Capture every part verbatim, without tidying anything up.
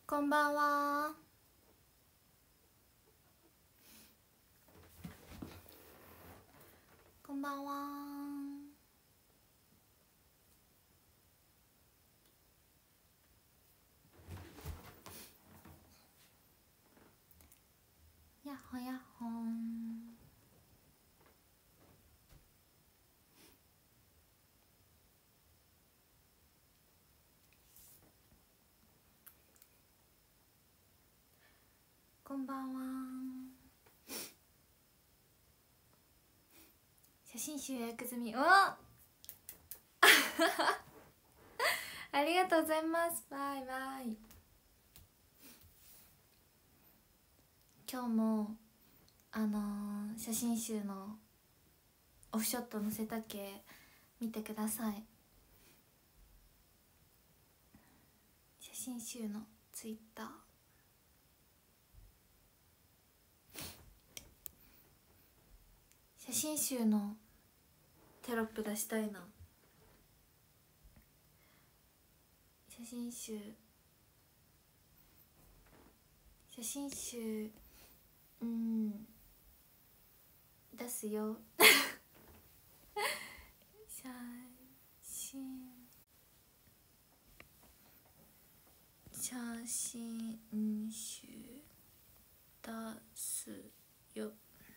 こんばんは。こんばんは。やっほやっほん。こんばんは。写真集予約済み。おありがとうございます。バイバイ。今日もあのー、写真集のオフショット載せたけ見てください。写真集のツイッター、写真集のテロップ出したいな。写真集写真集うん出すよ写真写真集出すよ。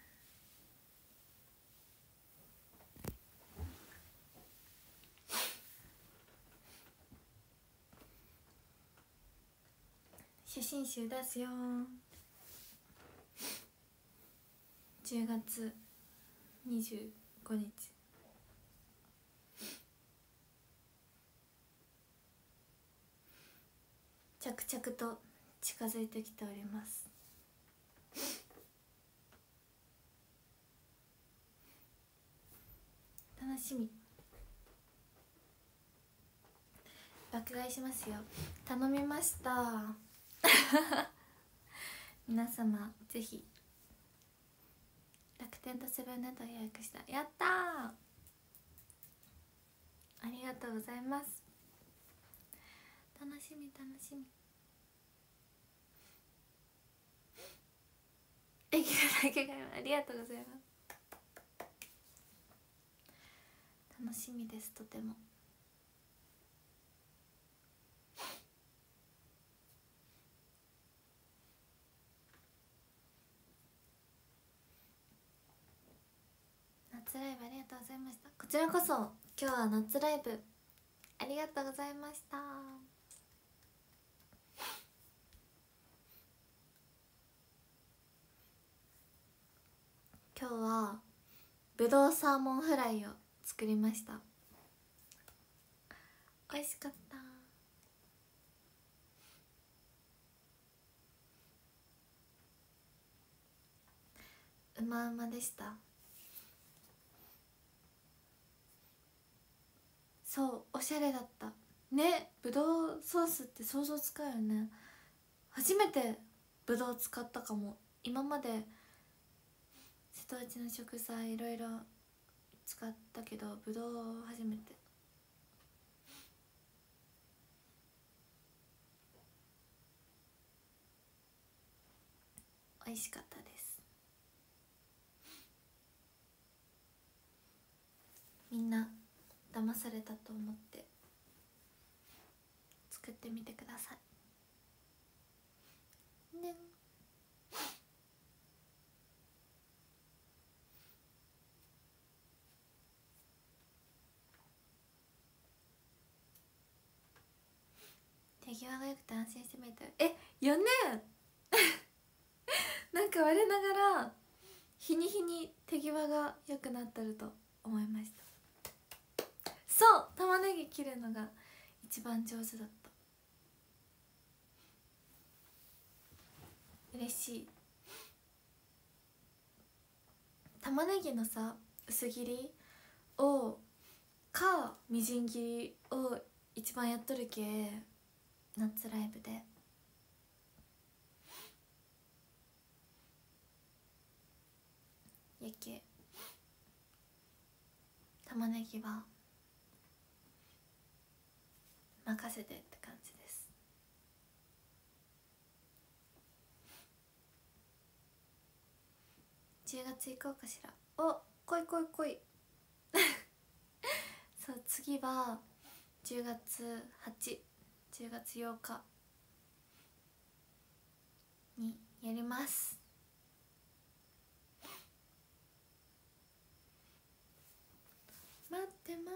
写真集出すよ。じゅうがつにじゅうごにち。着々と近づいてきております。楽しみ。爆買いしますよ。頼みました皆様ぜひ。楽天とセブンネット予約した。やったー、ありがとうございます。楽しみ楽しみ。駅のだけがありがとうございます。楽しみです、とても。夏ライブありがとうございました。こちらこそ今日は夏ライブありがとうございました。今日はぶどうサーモンフライを作りました。美味しかった。うまうまでした。そうおしゃれだったね。ぶどうソースって想像つかうよね。初めてぶどう使ったかも。今まで瀬戸内の食材いろいろ使ったけどぶどう初めて。美味しかったです。みんな騙されたと思って作ってみてくださいね。手際がよくて安心してみた。えよねなんか我ながら日に日に手際が良くなってると思いました。そう玉ねぎ切るのが一番上手だった。嬉しい。玉ねぎのさ薄切りをかみじん切りを一番やっとるけ、夏ライブでやけ玉ねぎは任せてって感じです。 じゅうがつ行こうかしら。お、来い来い来いそう、次はじゅうがつはち、じゅうがつようかにやります。待ってます。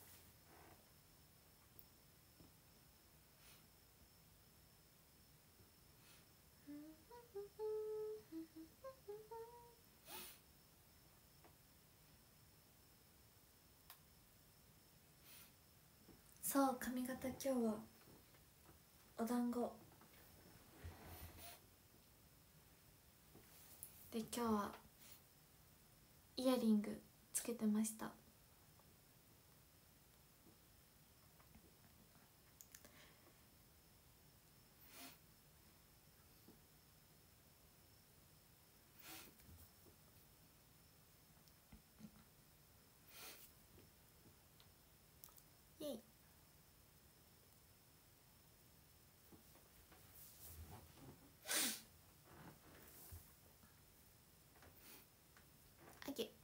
そう、髪型今日はお団子で、今日はイヤリングつけてました。イエイ。あげ。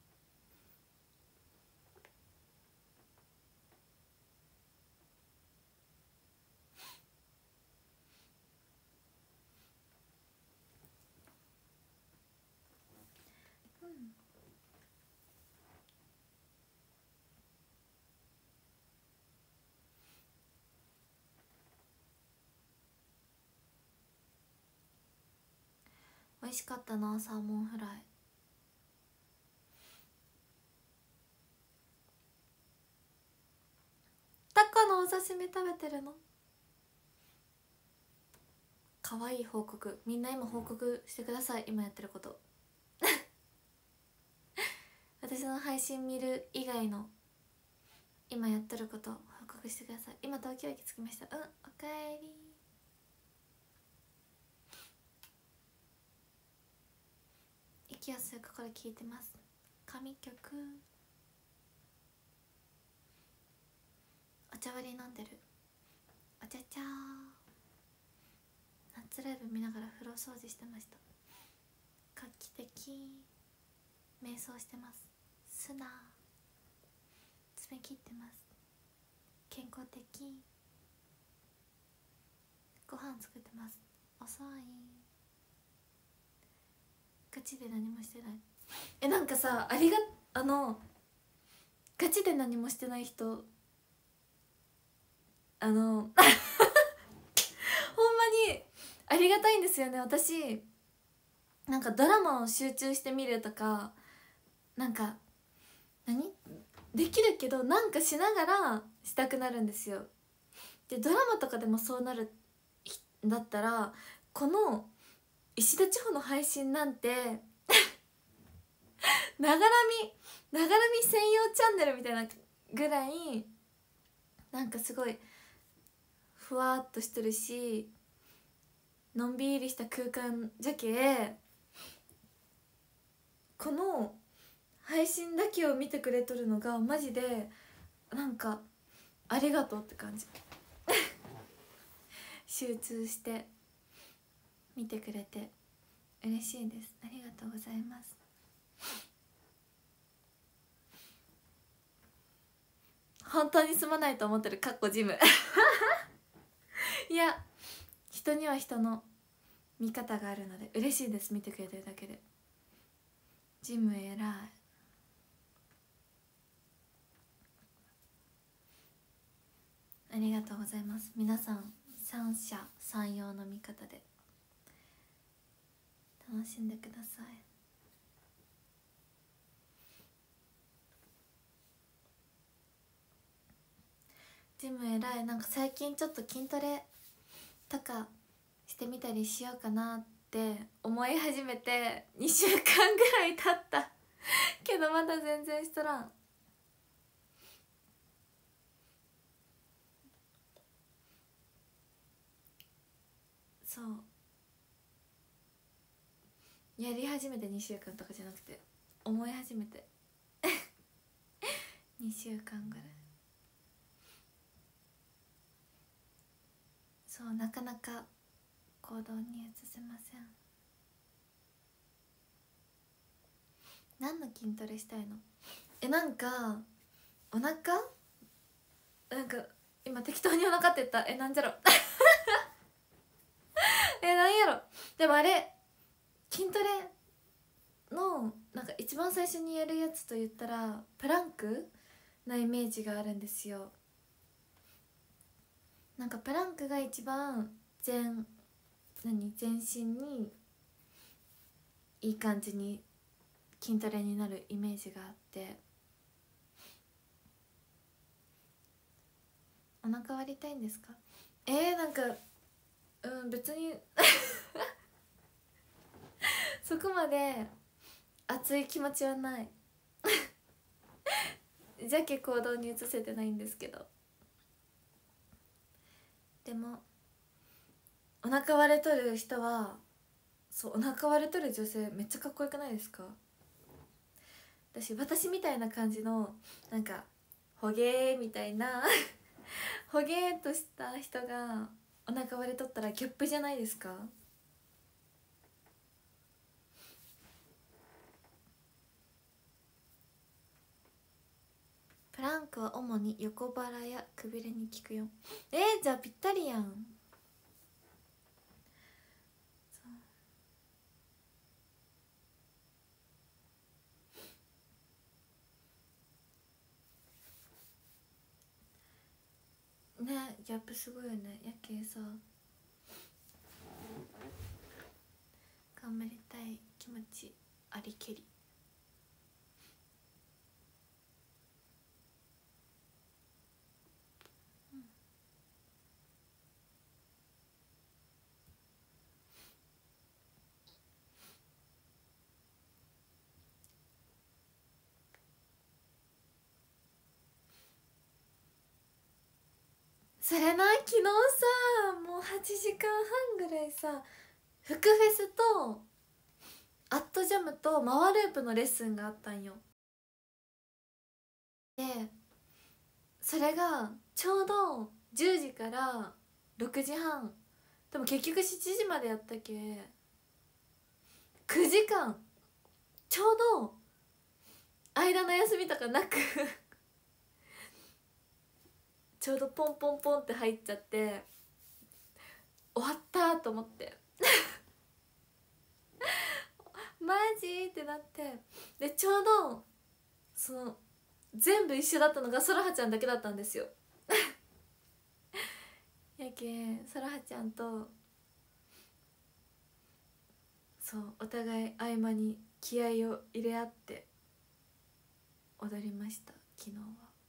うん。美味しかったな、サーモンフライ。タコのお刺身食べてるの？かわいい報告。みんな今報告してください、今やってること私の配信見る以外の今やってること報告してください。今東京駅着きました。うん、おかえり。息を吸う心聞いてます。神曲。お茶割り飲んでる。お茶茶。夏ライブ見ながら風呂掃除してました。画期的。瞑想してます。砂爪切ってます。健康的。ご飯作ってます。遅い。ガチで何もしてない。え、なんかさ、ありがあのガチで何もしてない人、あのほんまにありがたいんですよね。私なんかドラマを集中して見るとか、なんか何できるけど、なんかしながらしたくなるんですよ。でドラマとかでもそうなるんだったら、この石田千穂の配信なんてながらみながらみ専用チャンネルみたいなぐらい、なんかすごいふわっとしてるし、のんびりした空間じゃけ、この配信だけを見てくれとるのがマジでなんかありがとうって感じ集中して見てくれて嬉しいです。ありがとうございます。本当にすまないと思ってる、かっこジムいや、人には人の見方があるので嬉しいです。見てくれてるだけで。ジム偉い。ありがとうございます。皆さん三者三様の見方で楽しんでください。ジム偉い。なんか最近ちょっと筋トレとかしてみたりしようかなって思い始めてにしゅうかんぐらい経ったけどまだ全然しとらん。そうやり始めてにしゅうかんとかじゃなくて、思い始めてにしゅうかんぐらい。そう、なかなか行動に移せません。 何の筋トレしたいの？え、なんかお腹なんか今適当にお腹って言った。え、なんじゃろえ、なんやろ。でもあれ筋トレのなんか一番最初にやるやつと言ったらプランクなイメージがあるんですよ。なんかプランクが一番全何全身にいい感じに筋トレになるイメージがあって、お腹割りたいんですか？えー、なんかうん別にそこまで熱い気持ちはないじゃけ行動に移せてないんですけど、でもお腹割れとる人はそうお腹割れとる女性めっちゃかっこよくないですか？私私みたいな感じのなんかほげーみたいなほげーっとした人がお腹割れとったらギャップじゃないですか？プランクは主に横腹やくびれに効くよ。えー、じゃあぴったりやん。ね、ギャップすごいよね。やけさ頑張りたい気持ちありけり。それな、昨日さもうはちじかんはんぐらいさフクフェスとアットジャムとマワループのレッスンがあったんよ。でそれがちょうどじゅうじからろくじはん、でも結局しちじまでやったけくじかんちょうど間の休みとかなくちょうどポンポンポンって入っちゃって終わったと思ってマジってなって、でちょうどその全部一緒だったのがそらはちゃんだけだったんですよやけそらはちゃんとそうお互い合間に気合を入れ合って踊りました昨日は。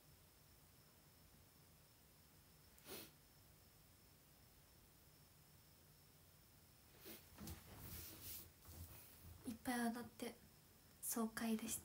いっぱい踊って爽快でした。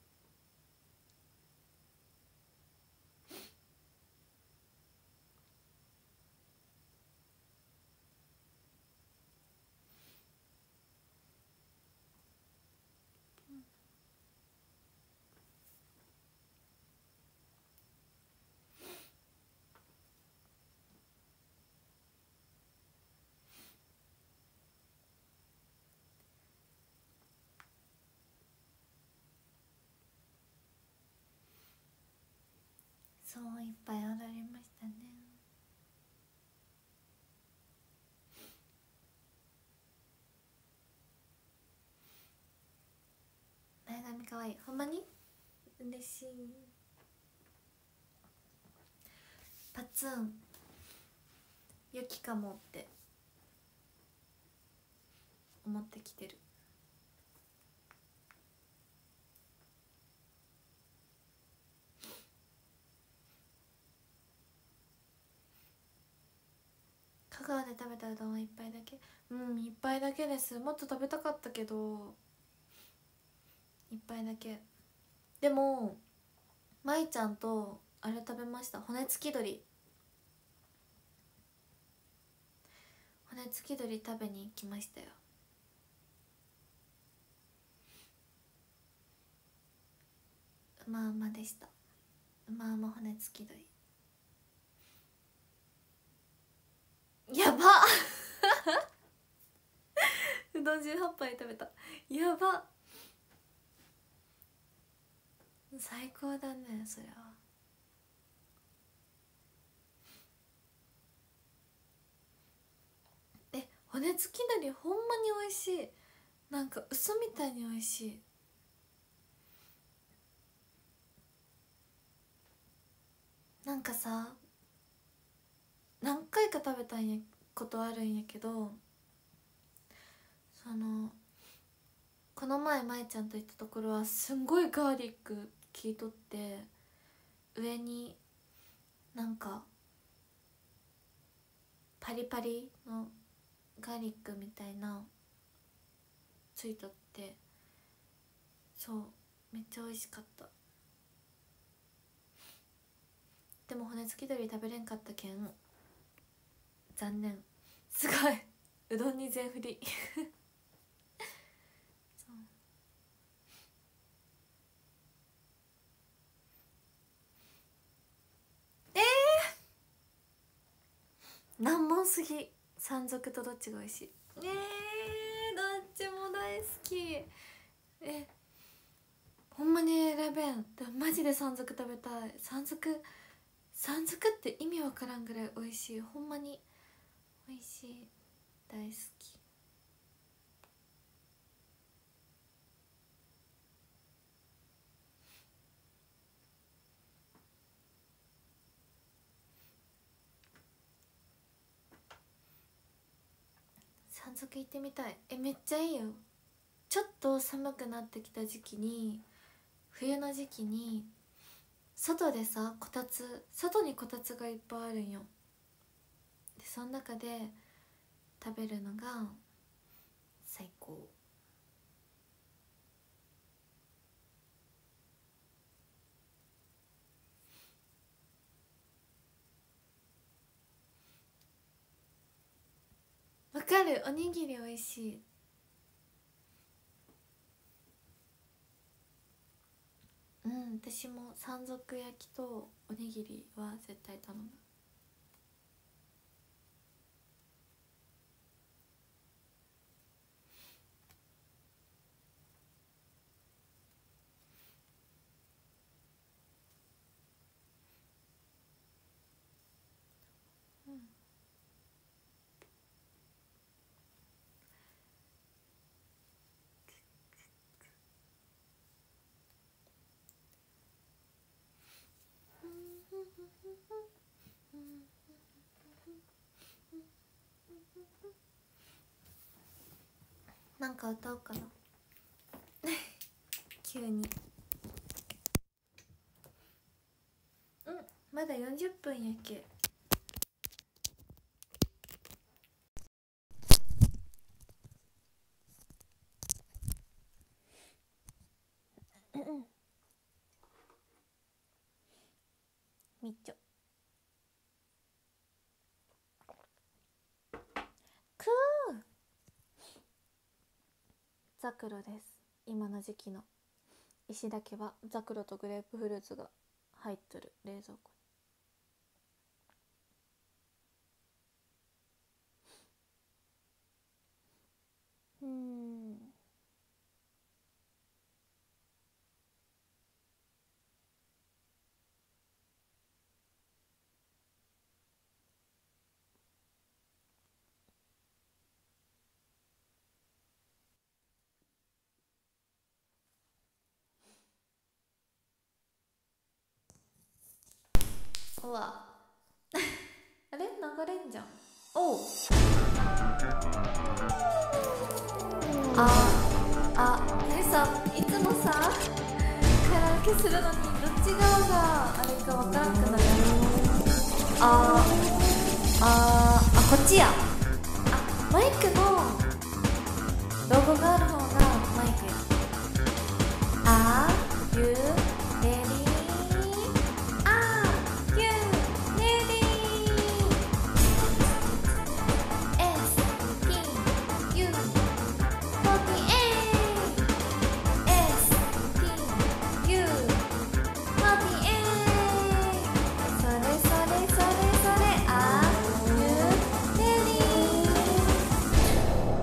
そういっぱい踊りましたね。前髪かわいい。ほんまに嬉しい。パツン良きかもって思ってきてる。香川で食べたうどんは一杯だけ。うん一杯だけです。もっと食べたかったけど一杯だけ。でも舞ちゃんとあれ食べました。骨付き鳥骨付き鳥食べに行きましたよ。うまうまでした。うまうま骨付き鳥やばうどんじゅうはちぱい食べた。やば最高だねそれは。え、骨付き鶏ほんまに美味しい。なんか嘘みたいに美味しい。なんかさ、何回か食べたんやことあるんやけど、そのこの前まえちゃんと行ったところはすんごいガーリック効いとって、上になんかパリパリのガーリックみたいなついとって、そうめっちゃ美味しかった。でも骨付き鶏食べれんかったけん残念。すごいうどんに全振りそうえー、難問すぎ。山賊とどっちが美味しい？えー、どっちも大好き。え、ほんまに選べん。でもマジで山賊食べたい。山賊山賊って意味わからんぐらい美味しい。ほんまに美味しい。大好き。山賊行ってみたい。え、めっちゃいいよ。ちょっと寒くなってきた時期に、冬の時期に外でさ、こたつ、外にこたつがいっぱいあるんよ。でその中で食べるのが最高。わかる。おにぎりおいしい。うん、私も山賊焼きとおにぎりは絶対頼む。うん、なんか歌おうかな急に。うん、まだよんじゅっぷんやっけ。みっちょくーザクロです。今の時期の石だけはザクロとグレープフルーツが入っとる冷蔵庫。うーん、うわあれ流れんじゃん。おう、ああ、えさ、いつもさカラオケするのにどっち側があれかわからんくなる。あーあーあ、こっちや。あ、マイクのロゴがある方がマイクや。あーゆレディー、あーゆレディー、 エスティーユーフォーティーエイト、 エスティーユーフォーティーエイト、 それそれそれそれ、あーゆレディ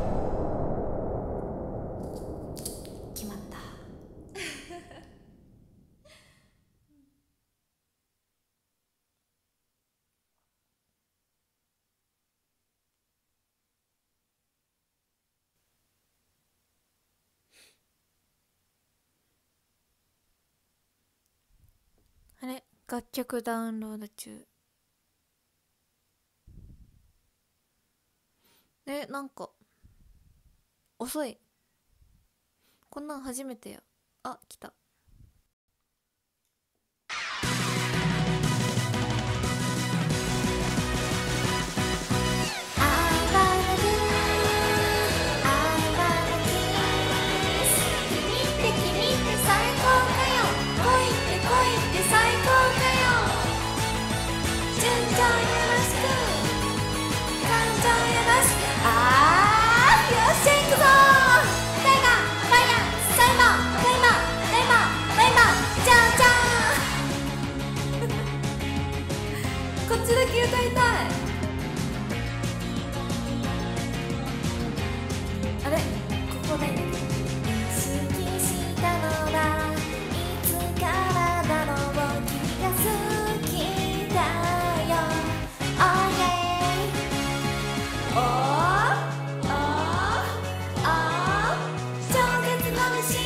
ー、決まった楽曲ダウンロード中。え、なんか遅い。こんなん初めてや。あ、来た。こっちだけ歌いたい。あれ、ここで意識したのだ、いつからだろう、君が好きだよ。 Oh yeah、 Oh Oh Oh、 超絶の虫、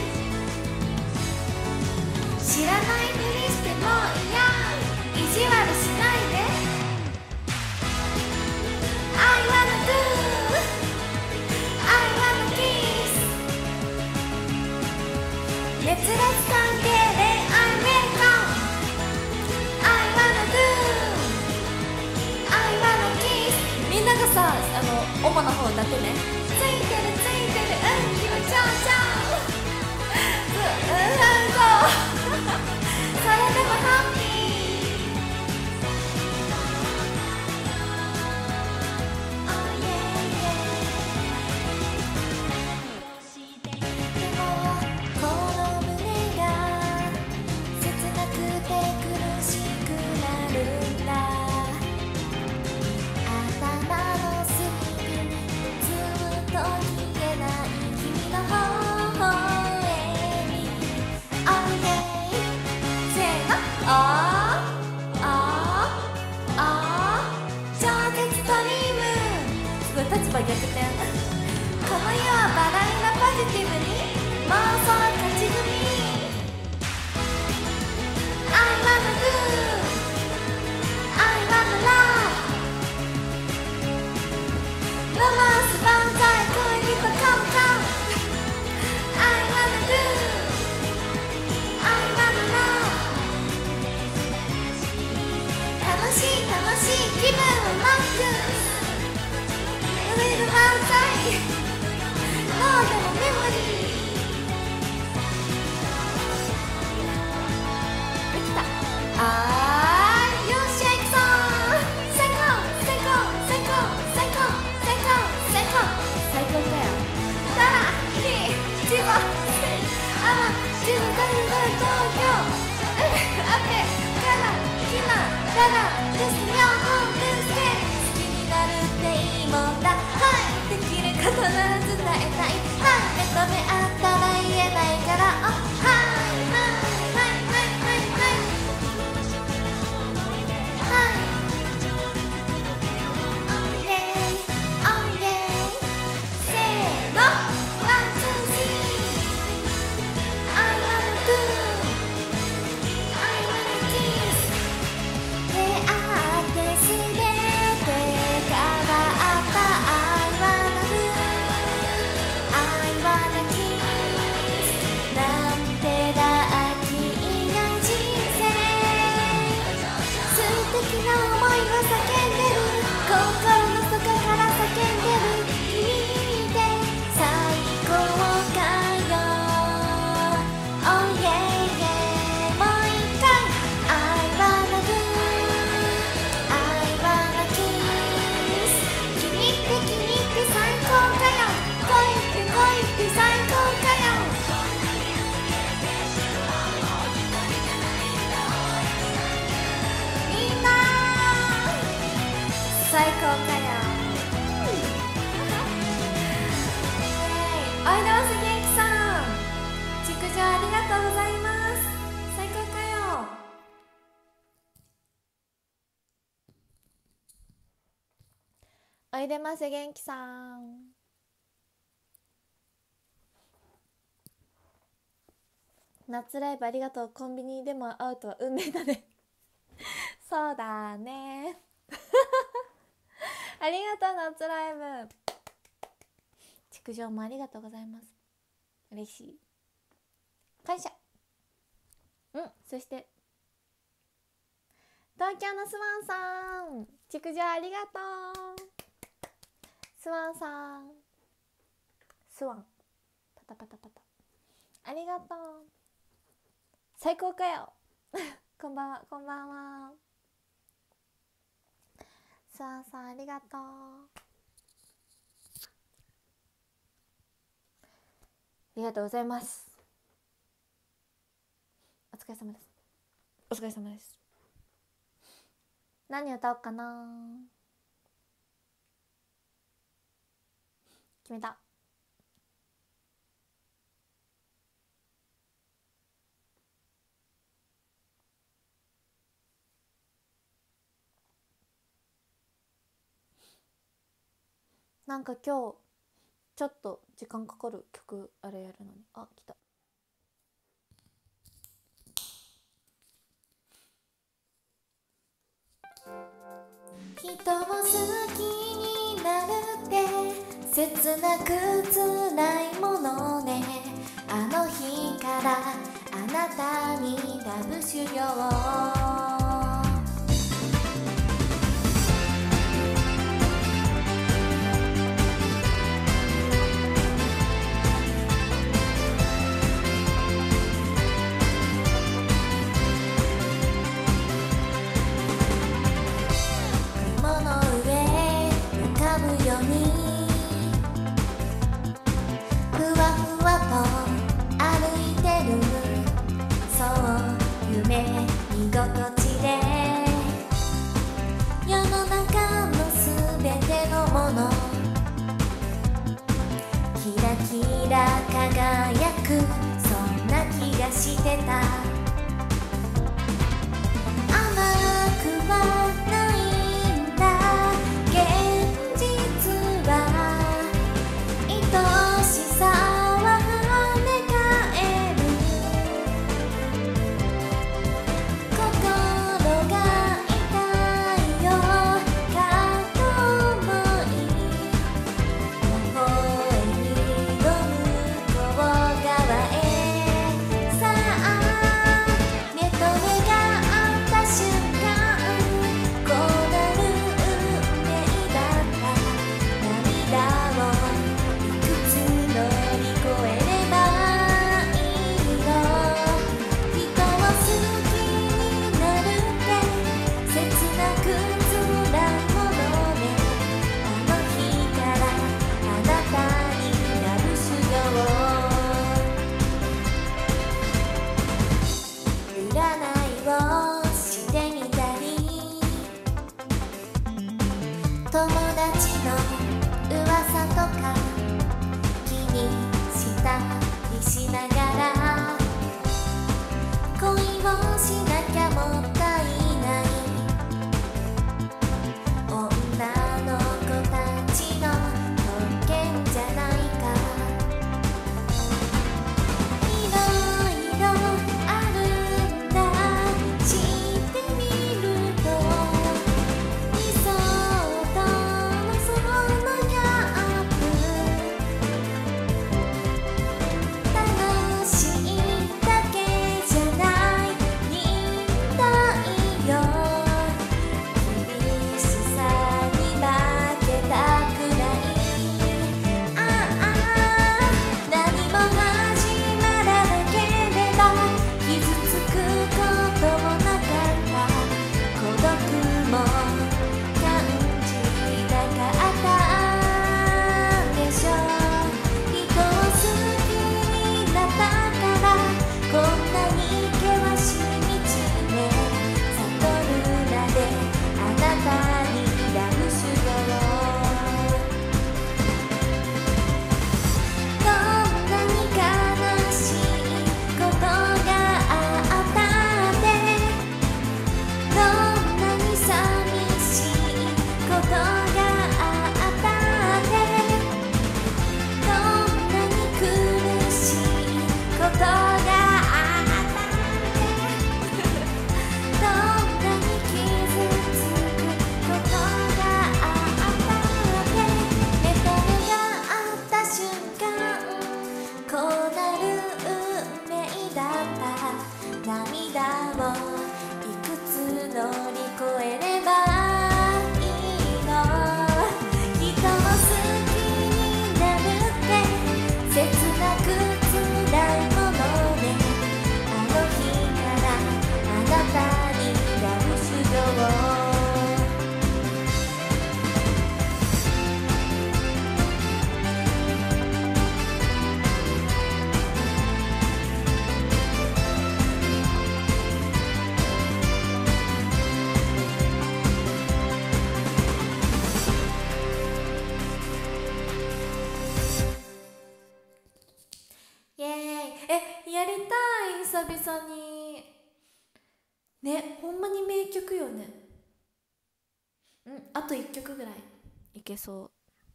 知らないふりしてもいや、意地悪しないで。 I wanna do I wanna kiss、 熱烈関係で I'm welcome。 I wanna do I wanna kiss。 みんながさ、あの主な方だけね。ついてるついてる、うん、気持ちよちゃう、うん、うん、そうそれでもハッピー。立場逆転。この世はバラ色ポジティブに妄想勝ち組。 I wanna do I wanna love、 ロマンス万歳、恋人カムカム。 I wanna do I wanna love、 楽しい楽しい気分をマックス、ウェル満載、脳でもメモリー。できた。あー、よっしゃ、いくぞー。最高最高最高最高最高最高最高だよ。だらひ千葉あら千葉だるだる東京、うん、あってからきなだらですよ、ほんですけ好きになるっていいもんだ。できることなら伝えたい。はい、目と目あったら言えないから。あ、はいはいはいはいはいはいはい。 Oh yeah Oh yeah、 せーの、ワンツースリー、 I wanna do I wanna kiss、 出会ってすべて変わった。好きな想いを叫んでる、心の底から叫んでる、君で最高かよ。 Oh yeah yeah、 もう一回 I wanna do I wanna kiss、 君って君って最高かよ、恋って恋って最高かよ。最高かよ。おいでます元気さん、築城ありがとうございます。最高かよ。おいでます元気さん、夏ライブありがとう。コンビニでも会うとは運命だねそうだねありがとう夏ライブ。築城もありがとうございます。嬉しい、感謝。うん、そして東京のスワンさん、築城ありがとう。スワンさん、スワンパタパタパタ、ありがとう。最高かよこんばんは、こんばんは。スワンさんありがとう。ありがとうございます。お疲れ様です。お疲れ様です。何歌おうかな。決めた。なんか今日ちょっと時間かかる曲あれやるのに、あ、来た。人を好きになるって切なく辛いものね。あの日からあなたにラブ修行。輝くそんな気がしてた。甘くはないんだ現実は。愛しさは跳ね返る。心が痛いよかと思い、微笑みの向こう側へ。さあ目と目が合った瞬間やりたい久々にね。ほんまに名曲よね。うんあといっきょくぐらいいけそう。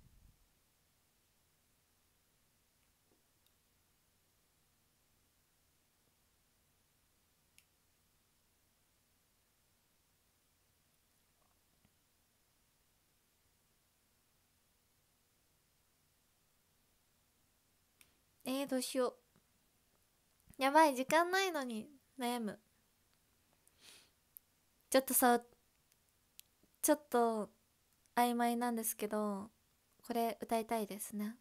えー、どうしよう。やばい、時間ないのに悩む。ちょっとさ、ちょっと曖昧なんですけど、これ歌いたいですね。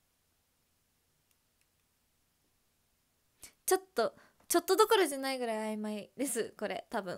ちょっとちょっとどころじゃないぐらい曖昧ですこれ多分。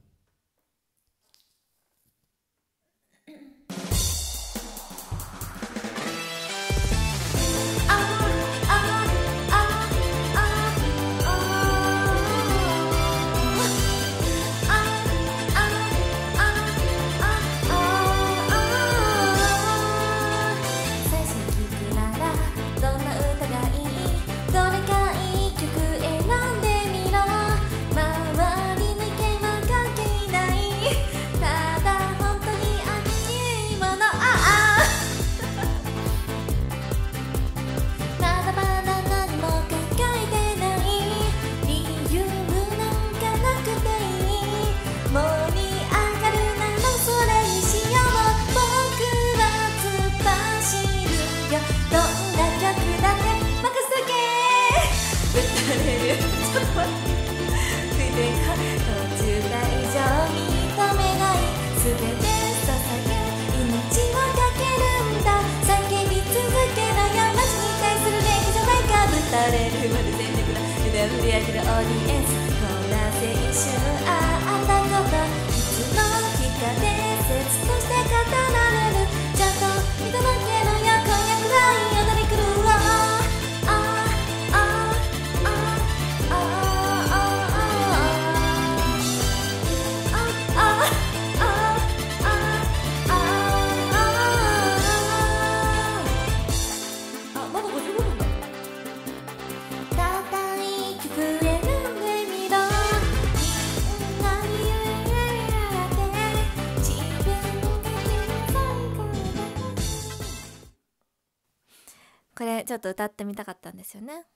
これちょっと歌ってみたかったんですよね。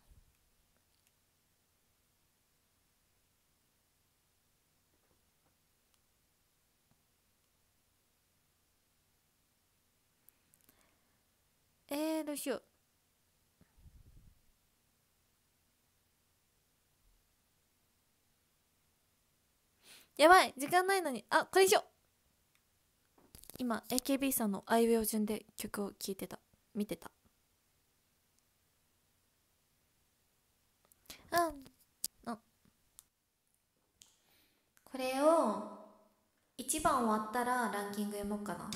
えー、どうしよう。やばい、時間ないのに。あ、これにしよう。今 エーケービー さんのアイウェオ順で曲を聴いてた、見てた。うんあこれをいちばん終わったらランキング読もうかな。あ、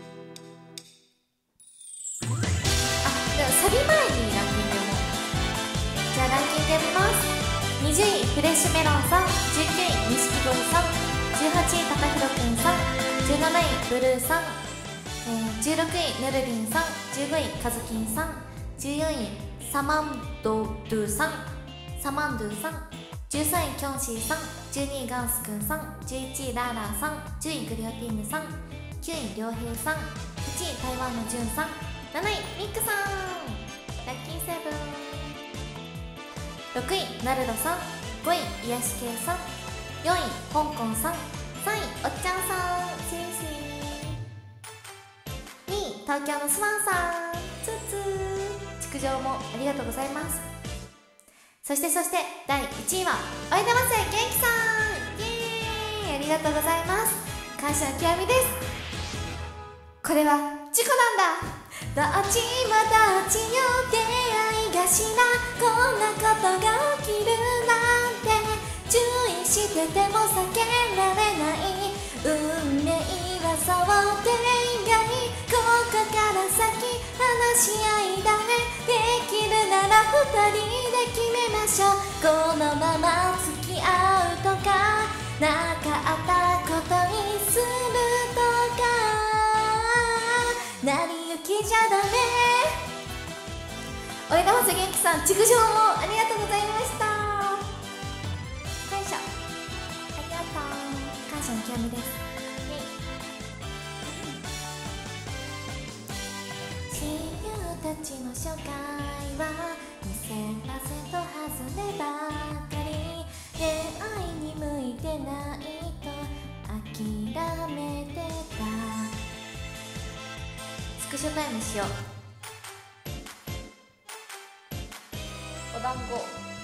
でもサビ前にランキング読もう。じゃあランキング読みます。にじゅういフレッシュメロンさん、じゅうきゅうい錦鯉さん、じゅうはちいたかひろくんさん、じゅうなないブルーさん、えー、じゅうろくいぬるりんさん、じゅうごいかずきんさん、じゅうよんいサマンドドゥさん、サマンドゥさん、じゅうさんいキョンシーさん、じゅうにいガンスくんさん、じゅういちいラーラーさん、じゅういグリオティーヌさん、きゅういりょうへいさん、はちい台湾のジュンさん、なないミックさん、ラッキーセブン、ろくいナルドさん、ごい癒し系さん、よんい香港さん、さんいおっちゃんさん、シンシン、にい東京のスワンさん、ツーツー、築城もありがとうございます。そしてそしてだいいちいはおいでます元気さん、イエーイ、ありがとうございます。感謝の極みです。これは事故なんだ、どっちもどっちよ、出会い頭、こんなことが起きるなんて、注意してても避けられない、運命はそうで意外、ここから先話し合いだね、できるならふたりで決めましょう、このまま付き合うとかなかったことにするとか、成り行きじゃダメ。おいだます元気さん、築城もありがとうございました。 みです。親友たちの初回はにせんパーセント外ればかり、恋愛に向いてないと諦めてた。スクショタイムしよう。お団子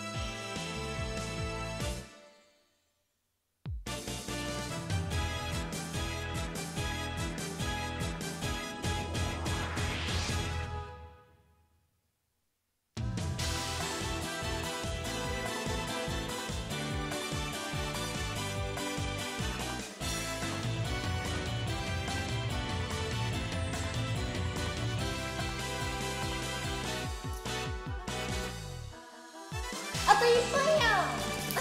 あといっぷんやん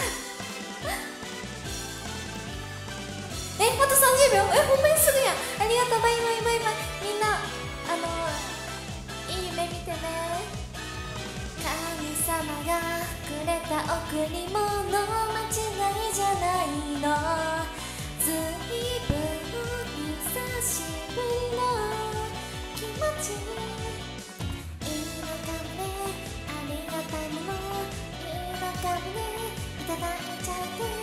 え、あとさんじゅうびょう。え、ほんまにすぐやん。ありがとう。バイバイバイバイ。みんなあのいい夢見てね。神様がくれた贈り物、間違いじゃないの。ずいぶん久しぶりの気持ち、いいのかもね、ありがたいものいいのかもね、いただいちゃって